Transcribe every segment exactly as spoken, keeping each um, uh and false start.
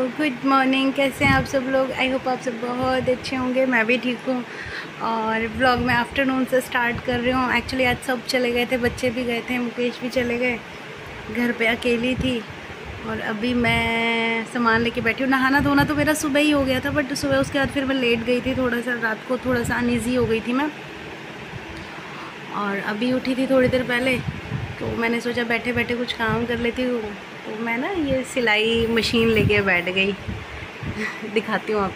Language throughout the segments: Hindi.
Good morning. कैसे हैं आप सब लोग? आई होप आप सब बहुत अच्छे होंगे। मैं भी ठीक हूँ। और व्लॉग मैं आफ्टरनून से स्टार्ट कर रही हूँ। एक्चुअली आज सब चले गए थे, बच्चे भी गए थे, मुकेश भी चले गए, घर पे अकेली थी। और अभी मैं सामान लेके बैठी हूँ। नहाना धोना तो मेरा सुबह ही हो गया था, बट सुबह उसके बाद फिर मैं लेट गई थी थोड़ा सा, रात को थोड़ा सा अनईज़ी हो गई थी मैं। और अभी उठी थी थोड़ी देर पहले, तो मैंने सोचा बैठे बैठे कुछ काम कर लेती हूँ। तो मैं ना ये सिलाई मशीन लेके बैठ गई। दिखाती हूँ आप।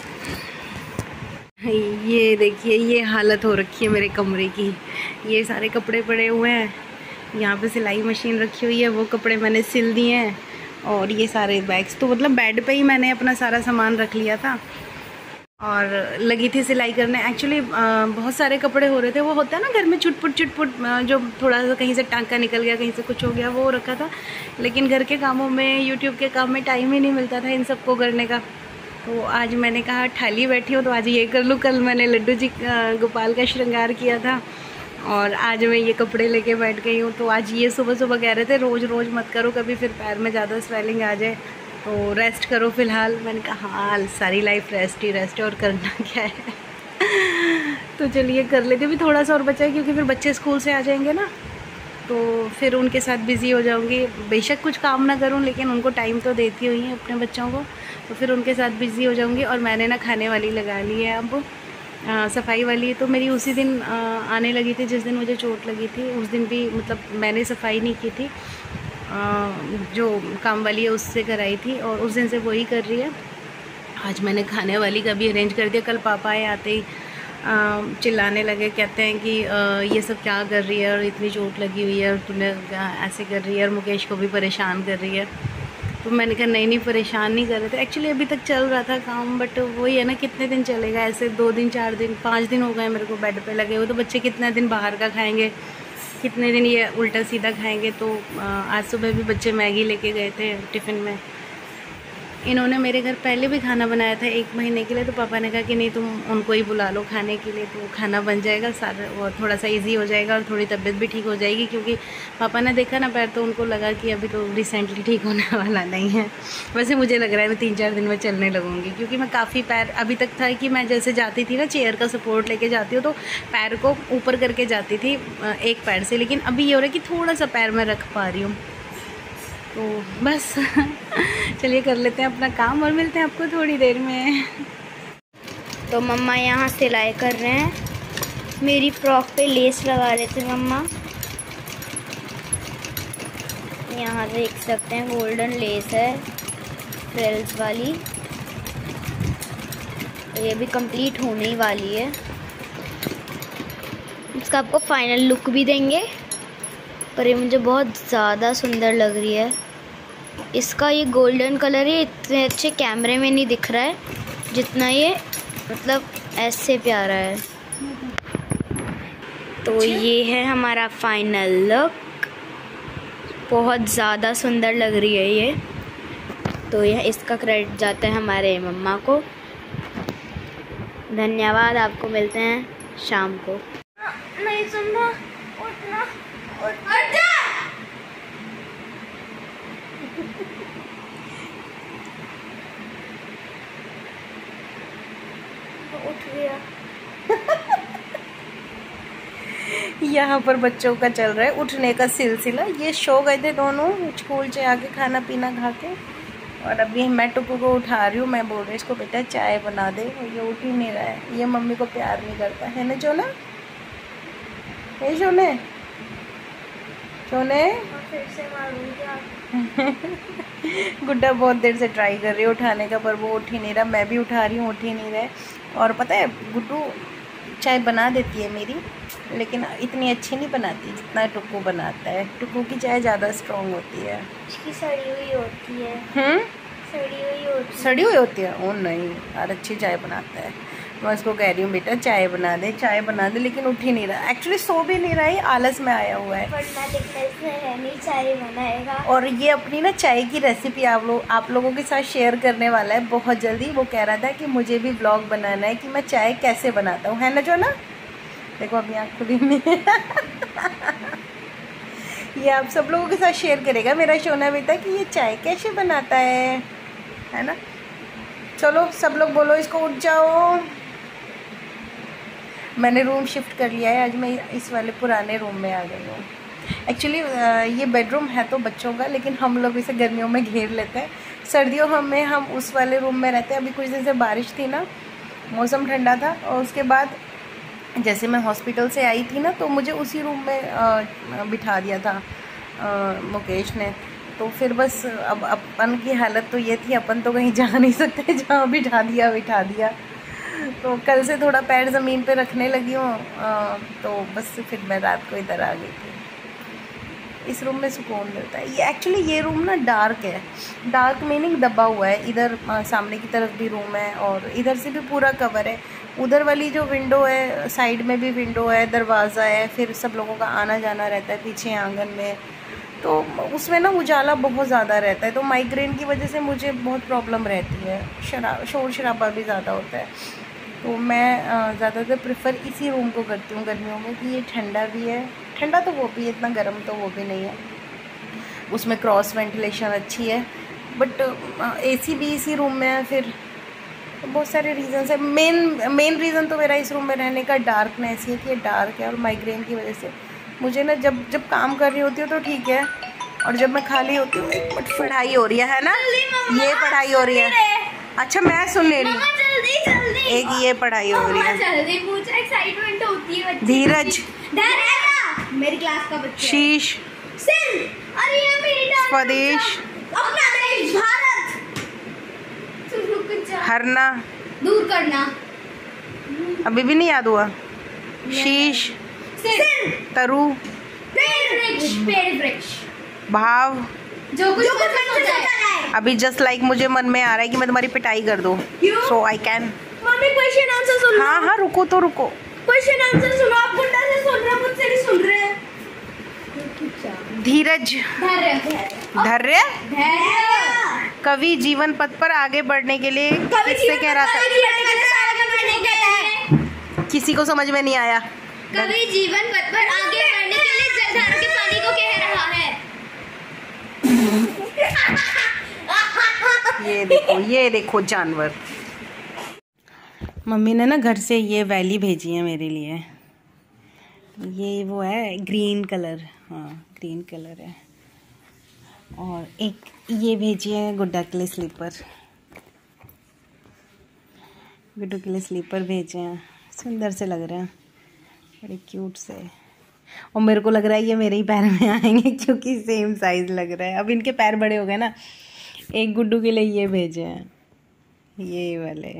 ये देखिए, ये हालत हो रखी है मेरे कमरे की। ये सारे कपड़े पड़े हुए हैं, यहाँ पे सिलाई मशीन रखी हुई है, वो कपड़े मैंने सिल दिए हैं। और ये सारे बैग्स तो मतलब बेड पे ही मैंने अपना सारा सामान रख लिया था और लगी थी सिलाई करने। एक्चुअली बहुत सारे कपड़े हो रहे थे, वो होता है ना घर में चुटपुट चुटपुट, जो थोड़ा सा कहीं से टांका निकल गया, कहीं से कुछ हो गया, वो रखा था। लेकिन घर के कामों में, यूट्यूब के काम में टाइम ही नहीं मिलता था इन सबको करने का। तो आज मैंने कहा ठाली बैठी हूँ तो आज ये कर लूँ। कल मैंने लड्डू जी गोपाल का श्रृंगार किया था और आज मैं ये कपड़े लेके बैठ गई हूँ। तो आज ये सुबह सुबह कह रहे थे रोज़ रोज़ मत करो, कभी फिर पैर में ज़्यादा स्वेलिंग आ जाए, तो रेस्ट करो फ़िलहाल। मैंने कहा हाँ, सारी लाइफ रेस्ट ही रेस्ट है, और करना क्या है। तो चलिए कर लेते। भी थोड़ा सा और बचा है, क्योंकि फिर बच्चे स्कूल से आ जाएंगे ना, तो फिर उनके साथ बिज़ी हो जाऊंगी। बेशक कुछ काम ना करूं, लेकिन उनको टाइम तो देती हुई हैं अपने बच्चों को, तो फिर उनके साथ बिज़ी हो जाऊंगी। और मैंने ना खाने वाली लगा ली है अब, आ, सफाई वाली। तो मेरी उसी दिन आ, आने लगी थी जिस दिन मुझे चोट लगी थी। उस दिन भी मतलब मैंने सफाई नहीं की थी, जो काम वाली है उससे कराई थी, और उस दिन से वही कर रही है। आज मैंने खाने वाली का भी अरेंज कर दिया। कल पापा आए, आते ही चिल्लाने लगे, कहते हैं कि आ, ये सब क्या कर रही है और इतनी चोट लगी हुई है और तूने ऐसे कर रही है, और मुकेश को भी परेशान कर रही है। तो मैंने कहा नहीं नहीं, परेशान नहीं कर रहे थे। एक्चुअली अभी तक चल रहा था काम, बट वही है ना, कितने दिन चलेगा ऐसे? दो दिन, चार दिन, पाँच दिन हो गए मेरे को बेड पे लगे हुए। तो बच्चे कितने दिन बाहर का खाएंगे, कितने दिन ये उल्टा सीधा खाएंगे। तो आज सुबह भी बच्चे मैगी लेके गए थे टिफ़िन में। इन्होंने मेरे घर पहले भी खाना बनाया था एक महीने के लिए, तो पापा ने कहा कि नहीं तुम उनको ही बुला लो खाने के लिए, तो खाना बन जाएगा सारा, और थोड़ा सा इजी हो जाएगा और थोड़ी तबीयत भी ठीक हो जाएगी। क्योंकि पापा ने देखा ना पैर, तो उनको लगा कि अभी तो रिसेंटली ठीक होने वाला नहीं है। वैसे मुझे लग रहा है मैं तीन चार दिन में चलने लगूँगी, क्योंकि मैं काफ़ी पैर, अभी तक था कि मैं जैसे जाती थी ना, चेयर का सपोर्ट लेके जाती हूँ, तो पैर को ऊपर करके जाती थी एक पैर से। लेकिन अभी ये हो रहा है कि थोड़ा सा पैर मैं रख पा रही हूँ। तो बस चलिए कर लेते हैं अपना काम और मिलते हैं आपको थोड़ी देर में। तो मम्मा यहाँ सिलाई कर रहे हैं, मेरी फ्रॉक पे लेस लगा रहे थे मम्मा। यहाँ देख सकते हैं गोल्डन लेस है, फ्रिल्स वाली। तो ये भी कंप्लीट होने ही वाली है। इसका आपको फाइनल लुक भी देंगे, पर ये मुझे बहुत ज़्यादा सुंदर लग रही है। इसका ये गोल्डन कलर है, इतने अच्छे कैमरे में नहीं दिख रहा है जितना ये मतलब ऐसे प्यारा है। तो ये है हमारा फाइनल लुक, बहुत ज़्यादा सुंदर लग रही है ये। तो यह इसका क्रेडिट जाता है हमारे मम्मा को। धन्यवाद। आपको मिलते हैं शाम को। नहीं सुन रहा, उठना उठना। उठ गया। यहाँ पर बच्चों का चल रहा है उठने का सिलसिला। ये सो गए थे दोनों स्कूल से आके खाना पीना खा के, और अभी मैं टुकू को उठा रही हूँ। मैं बोल रही इसको बेटा चाय बना दे, और ये उठ ही नहीं रहा है। ये मम्मी को प्यार नहीं करता है ना जोना? ये सोने सोने फिर से मारूंगी आप। गुड्डा बहुत देर से ट्राई कर रही है उठाने का, पर वो उठ ही नहीं रहा। मैं भी उठा रही हूँ, उठ ही नहीं रहे। और पता है गुड्डू चाय बना देती है मेरी, लेकिन इतनी अच्छी नहीं बनाती जितना टुक्कू बनाता है। टुक्कू की चाय ज़्यादा स्ट्रॉन्ग होती है। इसकी सड़ी हुई होती है। हम्म सड़ी हुई होती है। सड़ी हुई होती है? ओ नहीं यार, अच्छी चाय बनाता है। मैं उसको कह रही हूँ बेटा चाय बना दे, चाय बना दे, लेकिन उठ ही नहीं रहा। एक्चुअली सो भी नहीं रहा है, आलस में आया हुआ है। वरना दिक्कत है नहीं, चाय बनाएगा। और ये अपनी ना चाय की रेसिपी आप लोग आप लोगों के साथ शेयर करने वाला है बहुत जल्दी। वो कह रहा था कि मुझे भी व्लॉग बनाना है कि मैं चाय कैसे बनाता हूँ, है ना जो ना? देखो अभी आँख खुली नहीं। ये आप सब लोगों के साथ शेयर करेगा मेरा सोना बेटा कि ये चाय कैसे बनाता है। है ना। चलो सब लोग बोलो इसको उठ जाओ। मैंने रूम शिफ्ट कर लिया है, आज मैं इस वाले पुराने रूम में आ गई हूँ। एक्चुअली ये बेडरूम है तो बच्चों का, लेकिन हम लोग इसे गर्मियों में घेर लेते हैं, सर्दियों हमें हम उस वाले रूम में रहते हैं। अभी कुछ दिन से बारिश थी ना, मौसम ठंडा था, और उसके बाद जैसे मैं हॉस्पिटल से आई थी ना, तो मुझे उसी रूम में आ, बिठा दिया था आ, मुकेश ने। तो फिर बस अब अपन की हालत तो ये थी, अपन तो कहीं जा नहीं सकते, जहाँ बिठा दिया बिठा दिया। तो कल से थोड़ा पैर ज़मीन पे रखने लगी हूँ, तो बस फिर मैं रात को इधर आ गई थी। इस रूम में सुकून मिलता है। ये एक्चुअली ये रूम ना डार्क है, डार्क मीनिंग दबा हुआ है। इधर आ, सामने की तरफ भी रूम है और इधर से भी पूरा कवर है। उधर वाली जो विंडो है, साइड में भी विंडो है, दरवाज़ा है, फिर सब लोगों का आना जाना रहता है पीछे आंगन में, तो उसमें ना उजाला बहुत ज़्यादा रहता है। तो माइग्रेन की वजह से मुझे बहुत प्रॉब्लम रहती है, शरा शोर शराबा भी ज़्यादा होता है। तो मैं ज़्यादातर प्रेफर इसी रूम को करती हूँ गर्मियों में, कि ये ठंडा भी है, ठंडा तो वो भी है, इतना गर्म तो वो भी नहीं है, उसमें क्रॉस वेंटिलेशन अच्छी है। बट एसी भी इसी रूम में है। फिर बहुत सारे रीज़न्स है। मेन मेन रीज़न तो मेरा इस रूम में रहने का डार्कनेस है, कि ये डार्क है, और माइग्रेन की वजह से मुझे ना जब जब काम कर रही होती हूँ तो ठीक है, और जब मैं खाली होती हूँ, एक मिनट, पढ़ाई हो रही है ना, ये पढ़ाई हो रही है। अच्छा मैं सुन ले रही हूँ, एक ये पढ़ाई हो रही है। जल्दी पूछ, एक्साइटमेंट होती है बच्चे। धीरज, मेरी क्लास का बच्चा। शीश, अरे ये मेरी स्वदेश, अपना देश भारत, हरना, दूर करना, अभी भी नहीं याद हुआ। शीश, तरु, पेड़ वृक्ष, भाव, जो कुछ सोचा है। अभी जस्ट लाइक like मुझे मन में आ रहा है कि मैं तुम्हारी पिटाई कर दूं, so I can. Mummy question answer सुन लो। हाँ हाँ रुको तो रुको, क्वेश्चन आंसर सुनो। आप गुंडा से सुन रहे, मुझसे नहीं सुन रहे। धीरज, धैर्य, धैर्य, धैर्य। कवि जीवन पथ पर आगे बढ़ने के लिए किससे कह रहा था? किसी को समझ में नहीं आया। कवि जीवन पथ पर आगे बढ़ने के लिए जलधारा के पानी को कह रहा है। ये देखो, ये देखो जानवर। मम्मी ने ना घर से ये वैली भेजी है मेरे लिए। ये वो है ग्रीन कलर, हाँ ग्रीन कलर है। और एक ये भेजी है गुड्डा के लिए स्लीपर, गुड्डू के लिए स्लीपर भेजे हैं, सुंदर से लग रहे हैं, बड़े क्यूट से। और मेरे को लग रहा है ये मेरे ही पैर में आएंगे, क्योंकि सेम साइज़ लग रहा है। अब इनके पैर बड़े हो गए ना। एक गुड्डू के लिए ये भेजे हैं, ये वाले,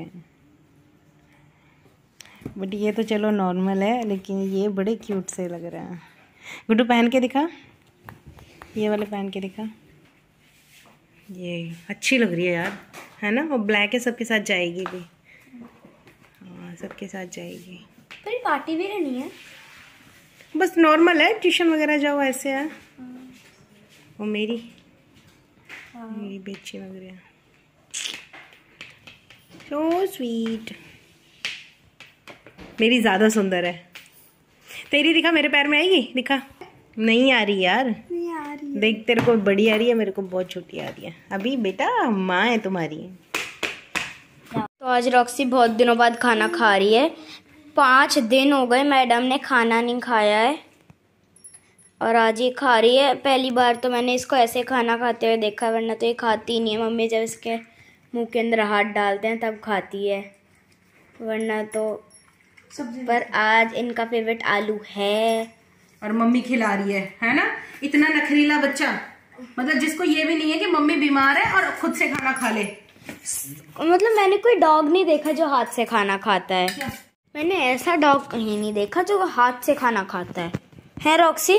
बट ये तो चलो नॉर्मल है, लेकिन ये बड़े क्यूट से लग रहे हैं। गुड्डू पहन के दिखा, ये वाले पहन के दिखा। ये अच्छी लग रही है यार, है ना। और ब्लैक है, सबके साथ जाएगी भी, हाँ सबके साथ जाएगी। पर पार्टी भी नहीं है, बस नॉर्मल है, ट्यूशन वगैरह जाओ ऐसे है। वो मेरी मेरी भी अच्छी लग रही है, सो स्वीट। मेरी ज़्यादा सुंदर है, तेरी दिखा मेरे पैर में आएगी, दिखा। नहीं आ रही यार, नहीं आ रही। देख तेरे को बड़ी आ रही है, मेरे को बहुत छोटी आ रही है। अभी बेटा माँ है तुम्हारी। तो आज रॉक्सी बहुत दिनों बाद खाना खा रही है। पाँच दिन हो गए मैडम ने खाना नहीं खाया है, और आज ये खा रही है। पहली बार तो मैंने इसको ऐसे खाना खाते हुए देखा, वरना तो ये खाती नहीं है। मम्मी जब इसके मुंह के अंदर हाथ डालते हैं तब खाती है, वरना तो। पर आज इनका फेवरेट आलू है, और मम्मी खिला रही है, है ना। इतना नखरीला बच्चा, मतलब जिसको ये भी नहीं है कि मम्मी बीमार है और खुद से खाना खा ले। मतलब मैंने कोई डॉग नहीं देखा जो हाथ से खाना खाता है। क्या? मैंने ऐसा डॉग कहीं नहीं देखा जो हाथ से खाना खाता है, है रॉक्सी?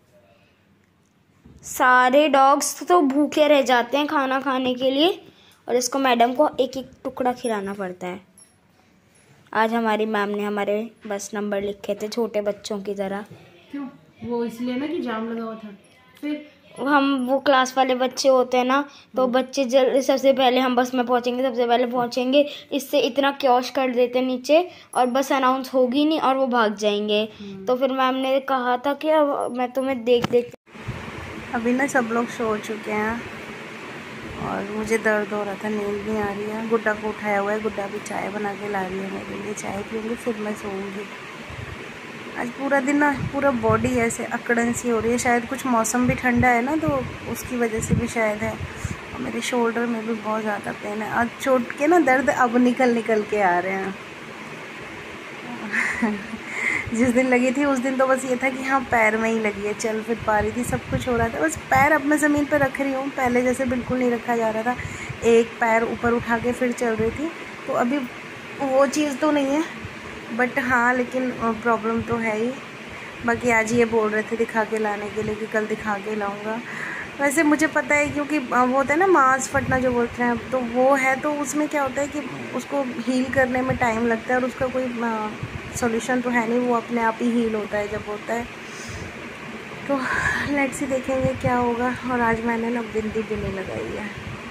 सारे डॉग्स तो भूखे रह जाते हैं खाना खाने के लिए, और इसको मैडम को एक एक टुकड़ा खिलाना पड़ता है। आज हमारी मैम ने हमारे बस नंबर लिखे थे छोटे बच्चों की तरह। क्यों? वो इसलिए ना कि जाम लगा हुआ था। फिर हम वो क्लास वाले बच्चे होते हैं ना, तो बच्चे जल्दी सबसे पहले हम बस में पहुंचेंगे, सबसे पहले पहुंचेंगे, इससे इतना क्योश कर देते नीचे, और बस अनाउंस होगी नहीं और वो भाग जाएंगे। तो फिर मैम ने कहा था कि अब मैं तुम्हें देख देख। अभी ना सब लोग सो चुके हैं, और मुझे दर्द हो रहा था, नींद नहीं आ रही है। गुड्डा को उठाया हुआ है, गुड्डा भी चाय बना के ला रही है मेरे लिए, चाय पीऊँगी फिर मैं सोऊंगी। आज पूरा दिन ना पूरा बॉडी ऐसे अकड़न सी हो रही है, शायद कुछ मौसम भी ठंडा है ना तो उसकी वजह से भी शायद है। और मेरे शोल्डर में भी बहुत ज़्यादा पेन है, और चोट के ना दर्द अब निकल निकल के आ रहे हैं। जिस दिन लगी थी उस दिन तो बस ये था कि हाँ पैर में ही लगी है, चल फिर पा रही थी, सब कुछ हो रहा था, बस पैर अब मैं ज़मीन पर रख रही हूँ, पहले जैसे बिल्कुल नहीं रखा जा रहा था, एक पैर ऊपर उठा के फिर चल रही थी, तो अभी वो चीज़ तो नहीं है, बट हाँ लेकिन प्रॉब्लम तो है ही। बाकी आज ये बोल रहे थे दिखा के लाने के लिए कि कल दिखा के लाऊंगा। वैसे मुझे पता है क्योंकि वो होता है ना मांस फटना जो बोलते हैं, तो वो है, तो उसमें क्या होता है कि उसको हील करने में टाइम लगता है और उसका कोई सॉल्यूशन तो है नहीं, वो अपने आप ही हील होता है जब होता है। तो लेट्स सी देखेंगे क्या होगा। और आज मैंने ना बिंदी भी नहीं लगाई है,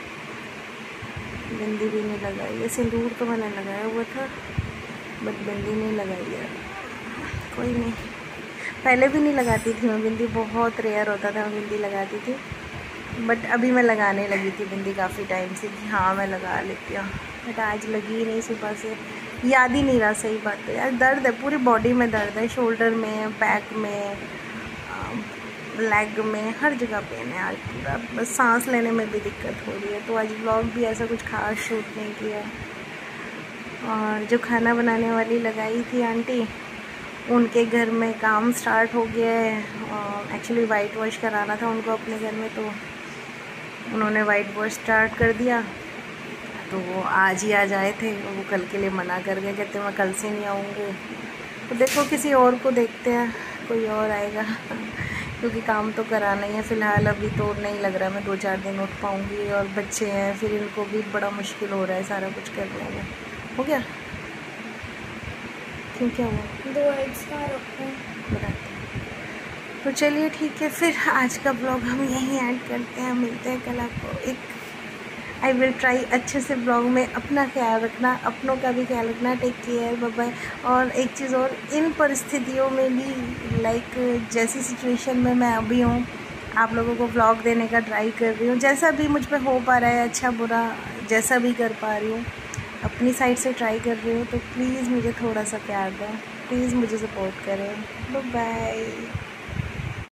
बिंदी भी नहीं लगाई है, सिंदूर तो मैंने लगाया हुआ था बट बिंदी नहीं लगाई है। कोई नहीं, पहले भी नहीं लगाती थी मैं बिंदी, बहुत रेयर होता था मैं बिंदी लगाती थी, बट अभी मैं लगाने लगी थी बिंदी काफ़ी टाइम से कि हाँ मैं लगा लेती हूँ, बट आज लगी ही नहीं, सुबह से याद ही नहीं रहा। सही बात है यार, दर्द है पूरी बॉडी में, दर्द है शोल्डर में, बैक में, लेग में, हर जगह पेन है आज पूरा, बस सांस लेने में भी दिक्कत हो रही है। तो आज व्लॉग भी ऐसा कुछ खास शूट नहीं किया। और जो खाना बनाने वाली लगाई थी आंटी, उनके घर में काम स्टार्ट हो गया है, एक्चुअली वाइट वॉश कराना था उनको अपने घर में, तो उन्होंने वाइट वॉश स्टार्ट कर दिया। तो वो आज ही आज आए थे, वो कल के लिए मना कर गए, कहते मैं कल से नहीं आऊँगी। तो देखो किसी और को देखते हैं, कोई और आएगा क्योंकि काम तो कराना ही है फ़िलहाल। अभी तो नहीं लग रहा मैं दो चार दिन उठ पाऊँगी, और बच्चे हैं फिर इनको भी बड़ा मुश्किल हो रहा है सारा कुछ करने में। हो गया क्यों, क्या हुआ? दो एग्स का रखो बताते हैं। तो चलिए ठीक है, फिर आज का ब्लॉग हम यहीं ऐड करते हैं, मिलते हैं कल आपको एक। आई विल ट्राई अच्छे से ब्लॉग में अपना ख्याल रखना, अपनों का भी ख्याल रखना, टेक केयर, बाय बाय। और एक चीज़ और, इन परिस्थितियों में भी लाइक जैसी सिचुएशन में मैं अभी हूँ, आप लोगों को ब्लॉग देने का ट्राई कर रही हूँ, जैसा भी मुझ पर हो पा रहा है, अच्छा बुरा जैसा भी कर पा रही हूँ, अपनी साइड से ट्राई कर रही हूँ। तो प्लीज़ मुझे थोड़ा सा प्यार दें, प्लीज़ मुझे सपोर्ट करें। Bye bye.